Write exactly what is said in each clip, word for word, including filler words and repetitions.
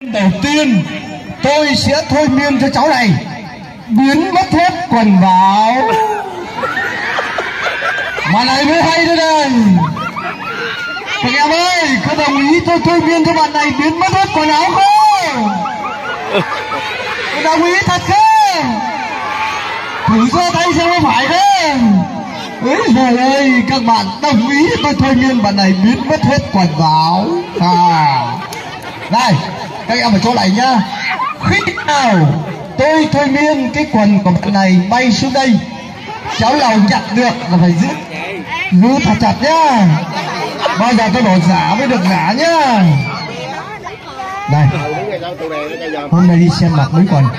Đầu tiên tôi sẽ thôi miên cho cháu này biến mất hết quần vào. Mà này mới hay nữa đây. Các em ơi, có đồng ý tôi thôi miên cho bạn này biến mất hết quần áo không? Có đồng ý thật không? Thử giơ tay xem có phải không? Ôi trời ơi, các bạn đồng ý tôi thôi miên bạn này biến mất hết quần áo. À, đây, các em ở chỗ này nhá. Khi nào tôi thôi miên cái quần của bạn này bay xuống đây, cháu nào nhặt được là phải giữ giữ thật chặt nhá. Bao giờ tôi đổ giả mới được giả nhá. Đây, hôm nay đi xem mặc mấy quần.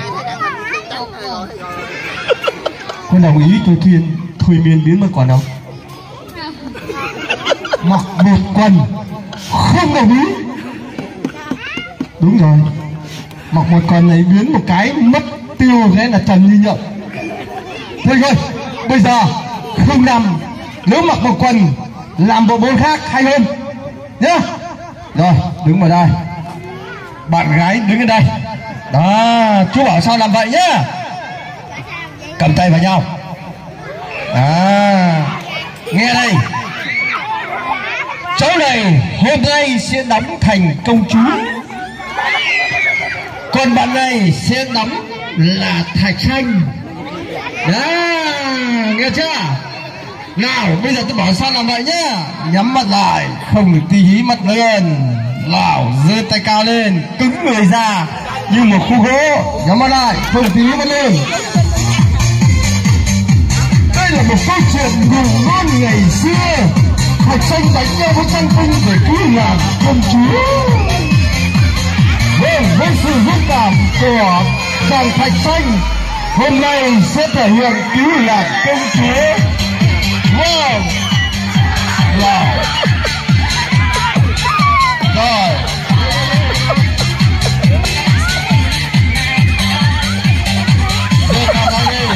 Có đồng ý tôi thuyên thôi miên biến mất quần không? Mặc một quần không đồng ý. Đúng rồi, mặc một quần này biến một cái mất tiêu thế là trần như nhộng. Thôi thôi, bây giờ không làm. Nếu mặc một quần làm bộ môn khác hay hơn nhá. Rồi, đứng vào đây. Bạn gái đứng ở đây. Đó, chú bảo sao làm vậy nhá. Cầm tay vào nhau. À, nghe đây. Cháu này hôm nay sẽ đóng thành công chúa, còn bạn này sẽ đóng là thạch xanh. Đó, nghe chưa? Nào, bây giờ tôi bảo sao làm vậy nhá. Nhắm mắt lại, không được tí hí mắt lên. Nào, giơ tay cao lên, cứng người ra như một khu gỗ. Nhắm mắt lại, không được tí hí mắt lên. Đây là một câu chuyện ngủ ngon ngày xưa. Thạch xanh đánh nhau với Trăng Cung để cứu nàng công chúa. Vâng, với sự dũng cảm của chàng Thạch Xanh, hôm nay sẽ thể hiện cứu nàng công chúa. Vâng, rồi, rồi, rồi,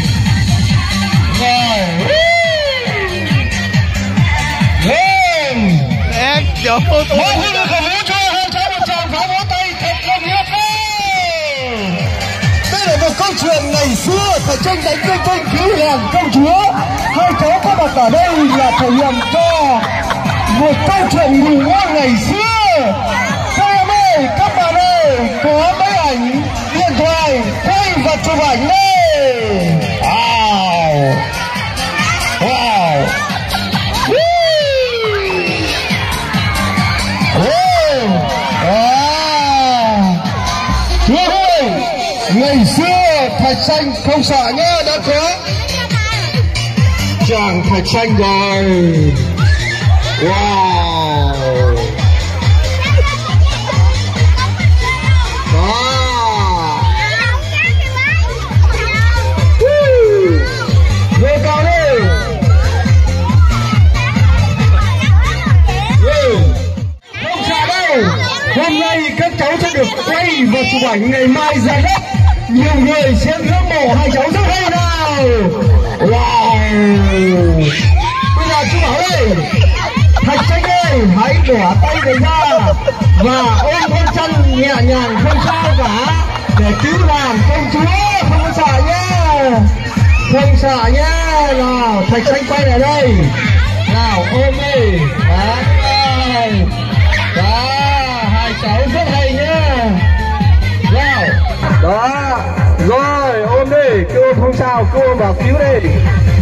em chỗ tôi mỗi người được cổ vũ cho hai cháu một tràng pháo vỗ tay thật là nhiệt liệt. Đây là một câu chuyện ngày xưa Thạch Xanh đánh Trăng Cung cứu nàng công chúa. Hai cháu có mặt ở đây là thể hiện cho một câu chuyện ngủ ngon ngày xưa. Các em ơi, các bạn ơi, có máy ảnh điện thoại quay và chụp ảnh đây. Wow, wow. Ngày xưa Thạch Xanh không sợ nhá, đã có chàng Thạch Xanh rồi. Wow, đó, về cao đi. Không sợ đâu, hôm nay các cháu sẽ được quay và chụp ảnh ngày mai ra đất. Nhiều người sẽ ngưỡng mộ hai cháu rất hay nào. Wow, bây giờ chú bảo đây, Thạch Xanh ơi, hãy bỏ tay về ra và ôm con chân nhẹ nhàng không sao cả để cứu nàng công chúa. Không có sợ nhá, không sợ nhá. Nào, Thạch Xanh quay lại đây. Nào, ôm đi. Đó, đó, hai cháu rất hay nhá. Nào, đó, rồi ôm đi, cứ ôm không sao, cứ ôm vào cứu đi.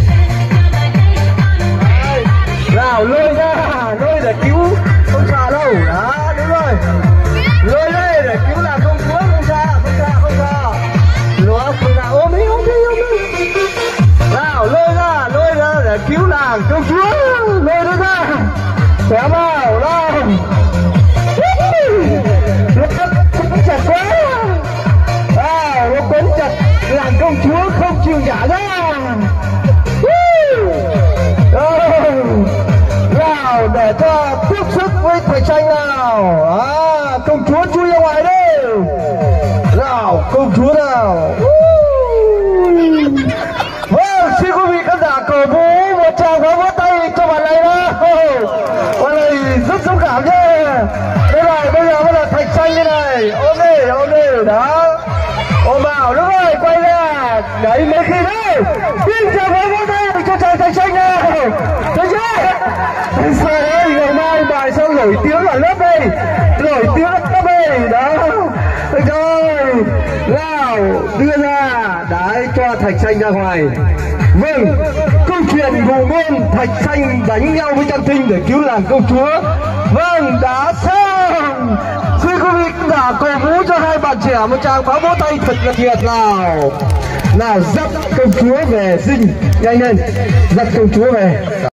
Đấy. Nào, lôi ra, lôi để cứu, không sợ đâu. Đó, đúng rồi, lôi đây để cứu là công chúa. Không sợ, không sợ, không sợ. Lúa, không sợ, ôm đi, ôm đi, ôm đi. Nào, lôi ra, lôi ra để cứu nàng công chúa. Lôi nó ra, xé vào, nào. Nó chặt quá. À, nó quấn chặt làm công chúa không chịu nhả ra. Nào, để cho tiếp sức với Thạch Xanh nào. À, công chúa chui ra ngoài đi. Nào, công chúa nào. Vâng, xin quý vị khán giả cổ vũ một tràng pháo vỗ tay cho bạn này đó. Bạn này rất dũng cảm nhé. Đây này, bây giờ mới là Thạch Xanh như này. Ok. ôm đi đó, ôm vào đúng rồi, quay ra đấy mấy khi đấy xin chào với các bạn cho chàng Thạch Xanh nào, thấy chưa? Trời ơi, ngày mai bài sao nổi tiếng ở lớp đây, nổi tiếng ở lớp đây đó, rồi nào đưa ra đấy cho Thạch Xanh ra ngoài. Vâng, câu chuyện ngụ ngôn Thạch Xanh đánh nhau với Trang Thinh để cứu làng công chúa. Vâng, đã xong. Xin quý vị đã cổ vũ cho hai bạn trẻ một tràng pháo vỗ tay thật là nhiệt nào. Nào dắt công chúa về, Dinh nhanh lên, dắt công chúa về.